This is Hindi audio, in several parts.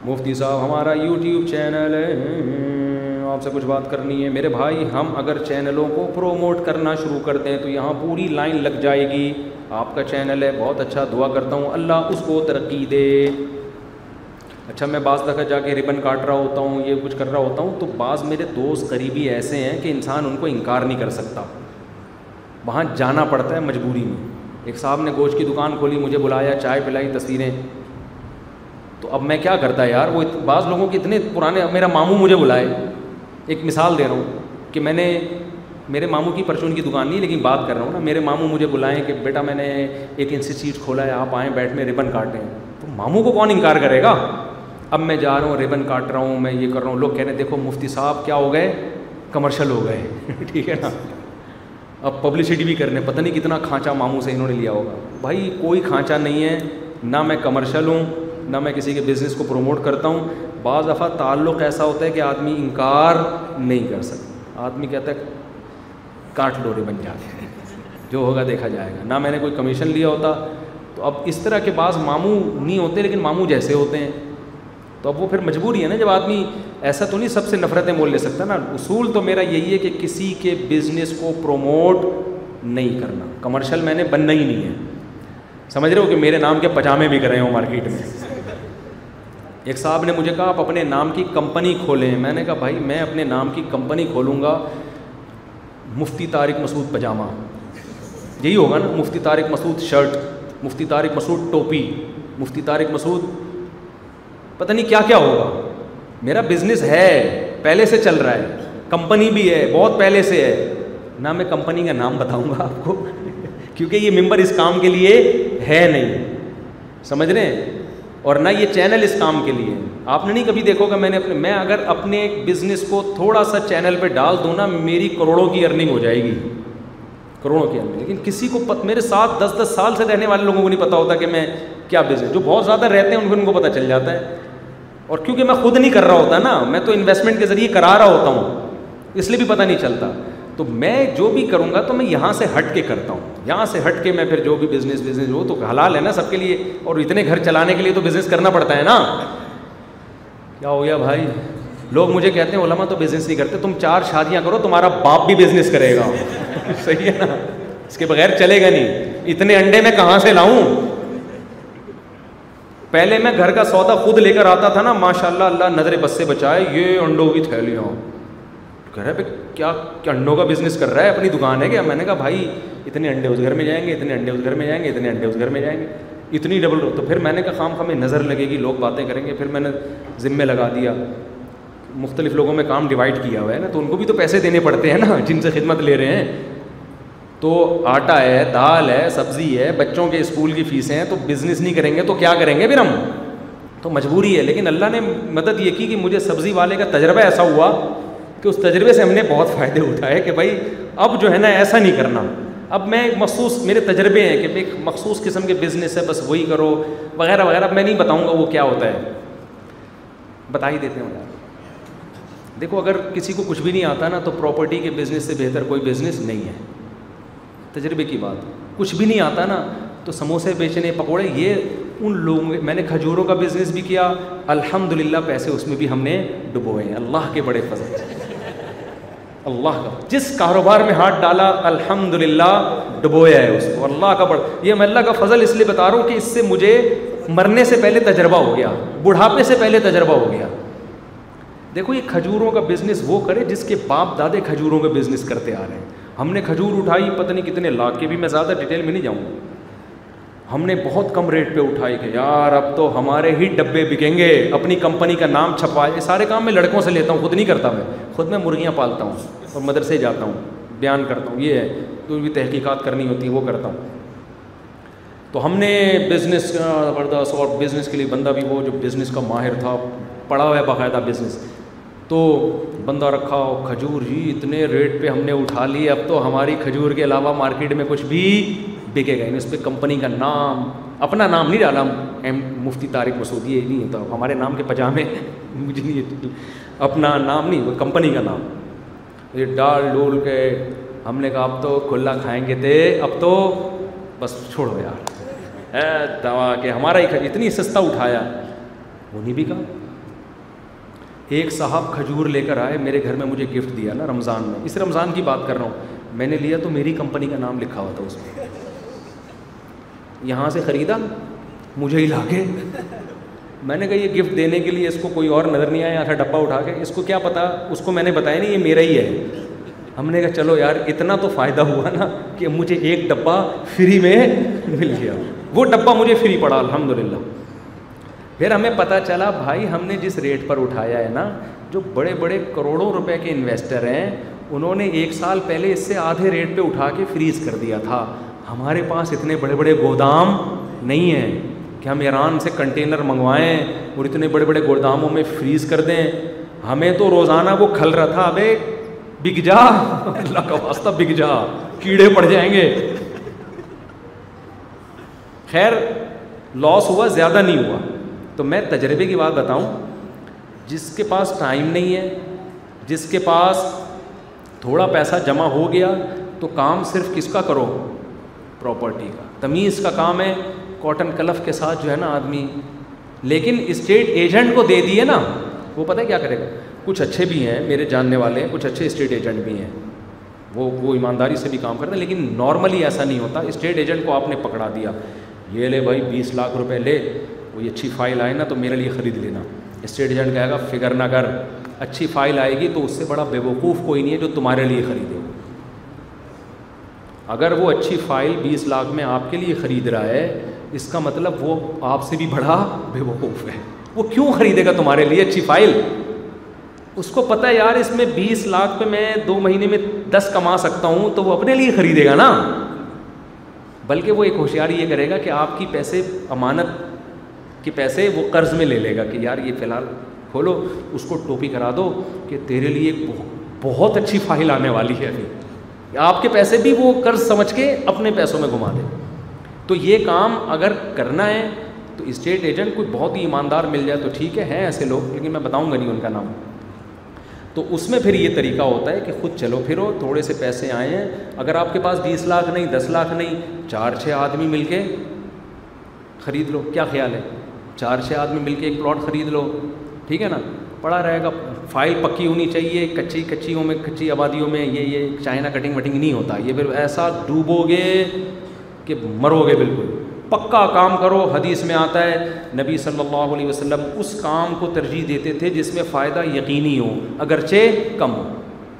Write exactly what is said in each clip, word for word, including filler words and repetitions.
मुफ्ती साहब हमारा यूट्यूब चैनल है, आपसे कुछ बात करनी है। मेरे भाई, हम अगर चैनलों को प्रोमोट करना शुरू करते हैं तो यहाँ पूरी लाइन लग जाएगी। आपका चैनल है, बहुत अच्छा, दुआ करता हूँ अल्लाह उसको तरक्की दे। अच्छा, मैं बाज़ दफ़ा जाके रिबन काट रहा होता हूँ, ये कुछ कर रहा होता हूँ, तो बाज़ मेरे दोस्त करीबी ऐसे हैं कि इंसान उनको इनकार नहीं कर सकता, वहाँ जाना पड़ता है मजबूरी में। एक साहब ने गोश्त की दुकान खोली, मुझे बुलाया, चाय पिलाई, तस्वीरें, तो अब मैं क्या करता यार, वो बाज़ लोगों के इतने पुराने, मेरा मामू मुझे बुलाए, एक मिसाल दे रहा हूँ कि मैंने, मेरे मामू की परचून की दुकान नहीं, लेकिन बात कर रहा हूँ ना, मेरे मामू मुझे बुलाएं कि बेटा मैंने एक इंस्टीट्यूट खोला है, आप आएँ बैठ में रिबन काटें, तो मामू को कौन इनकार करेगा। अब मैं जा रहा हूँ, रिबन काट रहा हूँ, मैं ये कर रहा हूँ, लोग कह रहे हैं देखो मुफ्ती साहब क्या हो गए, कमर्शियल हो गए ठीक है ना। अब पब्लिसिटी भी करने, पता नहीं कितना खांचा मामू से इन्होंने लिया होगा। भाई कोई खांचा नहीं है, ना मैं कमर्शियल हूँ, ना मैं किसी के बिज़नेस को प्रमोट करता हूँ। बाज़ दफ़ा ताल्लुक़ ऐसा होता है कि आदमी इनकार नहीं कर सकता, आदमी कहता है काट लो रिबन जाके, जो होगा देखा जाएगा, ना मैंने कोई कमीशन लिया होता। तो अब इस तरह के बाज़ मामू नहीं होते, लेकिन मामू जैसे होते हैं, तो अब वो फिर मजबूरी है ना, जब आदमी, ऐसा तो नहीं सबसे नफ़रतें मोल ले सकता ना। उसूल तो मेरा यही है कि किसी के बिज़नेस को प्रोमोट नहीं करना, कमर्शियल मैंने बनना ही नहीं है। समझ रहे हो कि मेरे नाम के पजामे बिक रहे हो मार्केट में। एक साहब ने मुझे कहा आप अपने नाम की कंपनी खोलें, मैंने कहा भाई मैं अपने नाम की कंपनी खोलूँगा मुफ्ती तारिक मसूद पजामा, यही होगा ना, मुफ्ती तारिक मसूद शर्ट, मुफ्ती तारिक मसूद टोपी, मुफ्ती तारिक मसूद पता नहीं क्या क्या होगा। मेरा बिजनेस है, पहले से चल रहा है, कंपनी भी है, बहुत पहले से है ना। मैं कंपनी का नाम बताऊंगा आपको क्योंकि ये मेंबर इस काम के लिए है नहीं, समझ रहे हैं, और ना ये चैनल इस काम के लिए। आपने नहीं कभी देखोगा मैंने अपने, मैं अगर अपने बिजनेस को थोड़ा सा चैनल पे डाल दूँ ना, मेरी करोड़ों की अर्निंग हो जाएगी, करोड़ों की अर्निंग। लेकिन किसी को पत, मेरे साथ दस दस साल से रहने वाले लोगों को नहीं पता होता कि मैं क्या बिजनेस, जो बहुत ज़्यादा रहते हैं उनको उनको पता चल जाता है। और क्योंकि मैं खुद नहीं कर रहा होता ना, मैं तो इन्वेस्टमेंट के ज़रिए करा रहा होता हूँ, इसलिए भी पता नहीं चलता। तो मैं जो भी करूँगा तो मैं यहाँ से हट के करता हूँ, यहाँ से हट के मैं फिर जो भी बिज़नेस बिज़नेस वो तो हलाल है ना सबके लिए, और इतने घर चलाने के लिए तो बिज़नेस करना पड़ता है ना। क्या हो गया भाई, लोग मुझे कहते हैं उलमा तो बिज़नेस नहीं करते, तुम चार शादियाँ करो तुम्हारा बाप भी बिज़नेस करेगा सही है ना, इसके बगैर चलेगा नहीं। इतने अंडे मैं कहाँ से लाऊं, पहले मैं घर का सौदा खुद लेकर आता था ना, माशाल्लाह अल्लाह नजरे बस से बचाए, ये अंडों की थैलियाँ, कह रहे क्या क्या अंडों का बिजनेस कर रहा है, अपनी दुकान है क्या। मैंने कहा भाई इतने अंडे उस घर में जाएंगे, इतने अंडे उस घर में जाएंगे, इतने अंडे उस घर में जाएंगे, इतनी डबल। तो फिर मैंने कहा खाम खाम नज़र लगेगी, लोग बातें करेंगे, फिर मैंने ज़िम्मे लगा दिया, मुख्तलिफ लोगों में काम डिवाइड किया हुआ है ना, तो उनको भी तो पैसे देने पड़ते हैं ना जिनसे खिदमत ले रहे हैं। तो आटा है, दाल है, सब्ज़ी है, बच्चों के स्कूल की फ़ीसें हैं, तो बिज़नेस नहीं करेंगे तो क्या करेंगे फिर हम, तो मजबूरी है। लेकिन अल्लाह ने मदद ये की कि मुझे सब्ज़ी वाले का तजर्बा ऐसा हुआ कि उस तजर्बे से हमने बहुत फ़ायदे उठाए कि भाई अब जो है ना ऐसा नहीं करना। अब मैं मखसूस, मेरे तजर्बे हैं कि एक मखसूस किस्म के बिज़नेस है, बस वही करो वगैरह वगैरह। मैं नहीं बताऊँगा वो क्या होता है, बता ही देते हैं यार। देखो अगर किसी को कुछ भी नहीं आता ना, तो प्रॉपर्टी के बिज़नेस से बेहतर कोई बिज़नेस नहीं है, तजर्बे की बात। कुछ भी नहीं आता ना, तो समोसे बेचने, पकोड़े, ये उन लोगों, मैंने खजूरों का बिज़नेस भी किया, अल्हम्दुलिल्लाह पैसे उसमें भी हमने डुबोए हैं, अल्लाह के बड़े फजल, अल्लाह का जिस कारोबार में हाथ डाला अल्हम्दुलिल्लाह डुबोया है उसको, अल्लाह का बड़ा। ये मैं अल्लाह का फजल इसलिए बता रहा हूँ कि इससे मुझे मरने से पहले तजर्बा हो गया, बुढ़ापे से पहले तजर्बा हो गया। देखो ये खजूरों का बिज़नेस वो करे जिसके बाप दादे खजूरों का बिज़नेस करते आ रहे हैं। हमने खजूर उठाई पता नहीं कितने लाख के, भी मैं ज़्यादा डिटेल में नहीं जाऊँगा, हमने बहुत कम रेट पे उठाई कि यार अब तो हमारे ही डब्बे बिकेंगे, अपनी कंपनी का नाम छपवाए। सारे काम मैं लड़कों से लेता हूँ, खुद नहीं करता मैं, खुद मैं मुर्गियाँ पालता हूँ और मदरसे जाता हूँ, बयान करता हूँ, ये है तो भी तहकीकात करनी होती है वो करता हूँ। तो हमने बिज़नेस ज़बरदस्त, और बिज़नेस के लिए बंदा भी वो जो बिज़नेस का माहिर था, पढ़ा हुआ है बाकायदा बिज़नेस, तो बंदा रखा हो। खजूर जी इतने रेट पे हमने उठा लिए, अब तो हमारी खजूर के अलावा मार्केट में कुछ भी बिकेगा नहीं। उस पर कंपनी का नाम, अपना नाम नहीं डाला, एम मुफ्ती तारिक मसूद, ये नहीं होता, हमारे नाम के पजामे मुझे नहीं, अपना नाम नहीं, वो कंपनी का नाम ये डाल डोल के हमने कहा अब तो खुला खाएंगे थे, अब तो बस छोड़ो यार, है दवा के हमारा ही इतनी सस्ता उठाया, वो नहीं बिका। एक साहब खजूर लेकर आए मेरे घर में, मुझे गिफ्ट दिया ना रमज़ान में, इस रमज़ान की बात कर रहा हूँ, मैंने लिया तो मेरी कंपनी का नाम लिखा हुआ था उसमें, यहाँ से ख़रीदा, मुझे ही लाके मैंने कहा ये गिफ्ट देने के लिए इसको कोई और नज़र नहीं आया था, डब्बा उठा के, इसको क्या पता, उसको मैंने बताया नहीं ये मेरा ही है। हमने कहा चलो यार इतना तो फ़ायदा हुआ ना कि मुझे एक डब्बा फ्री में मिल गया, वो डब्बा मुझे फ्री पड़ा अल्हम्दुलिल्लाह। फिर हमें पता चला भाई हमने जिस रेट पर उठाया है ना, जो बड़े बड़े करोड़ों रुपए के इन्वेस्टर हैं उन्होंने एक साल पहले इससे आधे रेट पे उठा के फ्रीज़ कर दिया था। हमारे पास इतने बड़े बड़े गोदाम नहीं हैं कि हम ईरान से कंटेनर मंगवाएं और इतने बड़े बड़े गोदामों में फ्रीज़ कर दें। हमें तो रोज़ाना वो खल रहा था, अबे बिक जा, अल्लाह का वास्ता बिक जा, कीड़े पड़ जाएंगे। खैर लॉस हुआ, ज़्यादा नहीं हुआ। तो मैं तजर्बे की बात बताऊं, जिसके पास टाइम नहीं है, जिसके पास थोड़ा पैसा जमा हो गया, तो काम सिर्फ किसका करो, प्रॉपर्टी का। तमीज़ का काम है, कॉटन कलफ के साथ जो है ना आदमी, लेकिन स्टेट एजेंट को दे दिए ना, वो पता है क्या करेगा। कुछ अच्छे भी हैं मेरे जानने वाले, कुछ अच्छे स्टेट एजेंट भी हैं, वो वो ईमानदारी से भी काम करते हैं, लेकिन नॉर्मली ऐसा नहीं होता। स्टेट एजेंट को आपने पकड़ा दिया, ये ले भाई बीस लाख रुपए ले, कोई अच्छी फ़ाइल आए ना तो मेरे लिए ख़रीद लेना। स्टेट एजेंट कहेगा फिक्र ना कर, अच्छी फ़ाइल आएगी तो उससे बड़ा बेवकूफ़ कोई नहीं है जो तुम्हारे लिए ख़रीदे। अगर वो अच्छी फ़ाइल बीस लाख में आपके लिए ख़रीद रहा है, इसका मतलब वो आपसे भी बड़ा बेवकूफ़ है। वो क्यों ख़रीदेगा तुम्हारे लिए अच्छी फ़ाइल? उसको पता है यार इसमें बीस लाख पे मैं दो महीने में दस कमा सकता हूँ, तो वो अपने लिए ख़रीदेगा ना। बल्कि वो एक होशियारी ये करेगा कि आपकी पैसे, अमानत के पैसे वो कर्ज़ में ले लेगा कि यार ये फ़िलहाल खोलो, उसको टोपी करा दो कि तेरे लिए एक बहुत अच्छी फ़ाइल आने वाली है अभी। आपके पैसे भी वो कर्ज़ समझ के अपने पैसों में घुमा दे। तो ये काम अगर करना है तो स्टेट एजेंट कोई बहुत ही ईमानदार मिल जाए तो ठीक है, हैं ऐसे लोग, लेकिन मैं बताऊंगा नहीं उनका नाम। तो उसमें फिर ये तरीका होता है कि खुद चलो फिरो, थोड़े से पैसे आए हैं, अगर आपके पास बीस लाख नहीं, दस लाख नहीं, चार छः आदमी मिलके ख़रीद लो। क्या ख्याल है? चार छः आदमी मिलके एक प्लॉट ख़रीद लो, ठीक है ना, पड़ा रहेगा। फाइल पक्की होनी चाहिए, कच्ची कच्चियों में, कच्ची आबादियों में ये ये चाइना कटिंग वटिंग नहीं होता। ये फिर ऐसा डूबोगे कि मरोगे बिल्कुल। पक्का काम करो। हदीस में आता है नबी सल्लल्लाहु अलैहि वसल्लम उस काम को तरजीह देते थे जिसमें फ़ायदा यकीनी हो, अगरचे कम हो।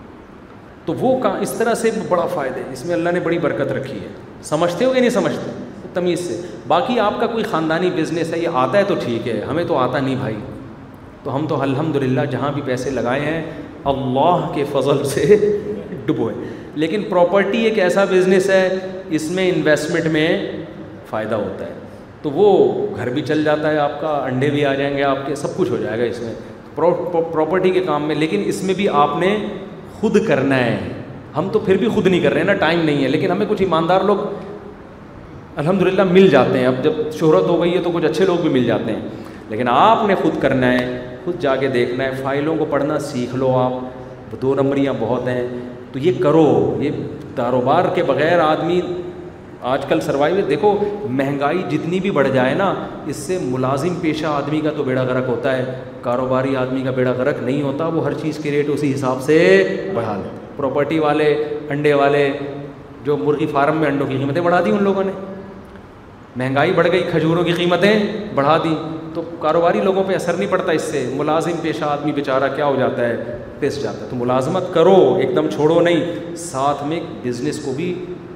तो वो काम इस तरह से बड़ा फ़ायदा है, इसमें अल्लाह ने बड़ी बरकत रखी है। समझते हो कि नहीं समझते? तमीज़ से। बाकी आपका कोई ख़ानदानी बिज़नेस है, ये आता है तो ठीक है, हमें तो आता नहीं भाई। तो हम तो अल्हम्दुलिल्लाह जहाँ भी पैसे लगाए हैं अल्लाह के फ़ज़ल से डुबोए। लेकिन प्रॉपर्टी एक ऐसा बिज़नेस है, इसमें इन्वेस्टमेंट में फ़ायदा होता है, तो वो घर भी चल जाता है आपका, अंडे भी आ जाएंगे आपके, सब कुछ हो जाएगा इसमें प्रॉपर्टी के काम में। लेकिन इसमें भी आपने खुद करना है। हम तो फिर भी खुद नहीं कर रहे हैं ना, टाइम नहीं है, लेकिन हमें कुछ ईमानदार लोग अल्हम्दुलिल्लाह मिल जाते हैं। अब जब शोहरत हो गई है तो कुछ अच्छे लोग भी मिल जाते हैं, लेकिन आपने खुद करना है, खुद जाके देखना है, फ़ाइलों को पढ़ना सीख लो। आप दो नंबरियाँ बहुत हैं तो ये करो। ये कारोबार के बग़ैर आदमी आजकल सर्वाइव, देखो महंगाई जितनी भी बढ़ जाए ना, इससे मुलाजिम पेशा आदमी का तो बेड़ा गर्क होता है, कारोबारी आदमी का बेड़ा गर्क नहीं होता। वो हर चीज़ के रेट उसी हिसाब से बढ़ा ले। प्रॉपर्टी वाले, अंडे वाले, जो मुर्गी फार्म में अंडों की कीमतें बढ़ा दी उन लोगों ने, महंगाई बढ़ गई, खजूरों की कीमतें बढ़ा दी, तो कारोबारी लोगों पे असर नहीं पड़ता इससे। मुलाजिम पेशा आदमी बेचारा क्या हो जाता है, पिस जाता है। तो मुलाजमत करो, एकदम छोड़ो नहीं, साथ में बिज़नेस को भी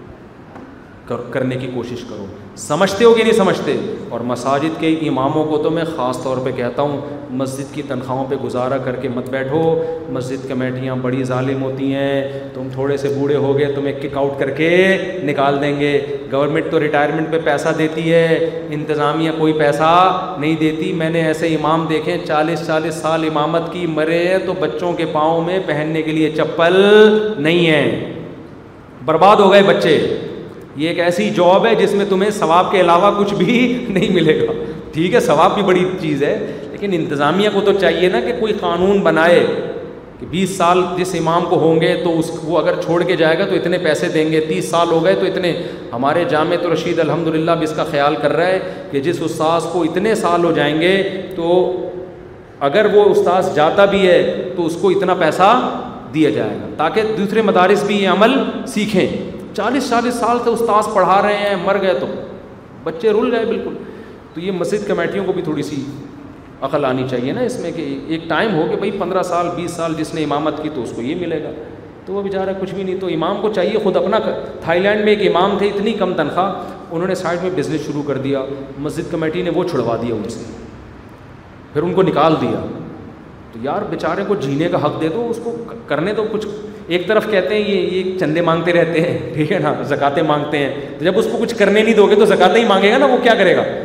कर, करने की कोशिश करो। समझते हो कि नहीं समझते? और मसाजिद के इमामों को तो मैं ख़ास तौर पे कहता हूँ, मस्जिद की तनख्वाहों पे गुजारा करके मत बैठो। मस्जिद कमेटियाँ बड़ी जालिम होती हैं, तुम थोड़े से बूढ़े हो गए तुम्हें किक आउट करके निकाल देंगे। गवर्नमेंट तो रिटायरमेंट पे पैसा देती है, इंतज़ामिया कोई पैसा नहीं देती। मैंने ऐसे इमाम देखे चालीस चालीस साल इमामत की, मरे तो बच्चों के पाँव में पहनने के लिए चप्पल नहीं है, बर्बाद हो गए बच्चे। ये एक ऐसी जॉब है जिसमें तुम्हें सवाब के अलावा कुछ भी नहीं मिलेगा। ठीक है, सवाब भी बड़ी चीज़ है, लेकिन इंतज़ामिया को तो चाहिए ना कि कोई कानून बनाए कि बीस साल जिस इमाम को होंगे तो उस वो अगर छोड़ के जाएगा तो इतने पैसे देंगे, तीस साल हो गए तो इतने। हमारे जामे तो रशीद अल्हम्दुलिल्लाह भी इसका ख्याल कर रहा है कि जिस उस्ताद को इतने साल हो जाएंगे तो अगर वो उस्ताद जाता भी है तो उसको इतना पैसा दिया जाएगा, ताकि दूसरे मदारिस भी ये अमल सीखें। चालीस चालीस साल से उस्ताद पढ़ा रहे हैं, मर गए तो बच्चे रुल गए बिल्कुल। तो ये मस्जिद कमेटियों को भी थोड़ी सी अकल आनी चाहिए ना इसमें, कि एक टाइम हो कि भाई पंद्रह साल बीस साल जिसने इमामत की तो उसको ये मिलेगा, तो वो बेचारा कुछ भी नहीं। तो इमाम को चाहिए खुद अपना। थाईलैंड में एक इमाम थे, इतनी कम तनख्वाह, उन्होंने साइड में बिज़नेस शुरू कर दिया, मस्जिद कमेटी ने वो छुड़वा दिया उनसे, फिर उनको निकाल दिया। तो यार बेचारे को जीने का हक दे दो, उसको करने दो कुछ। एक तरफ कहते हैं ये ये चंदे मांगते रहते हैं, ठीक है ना, ज़कातें मांगते हैं, तो जब उसको कुछ करने नहीं दोगे तो ज़कातें ही मांगेगा ना, वो क्या करेगा।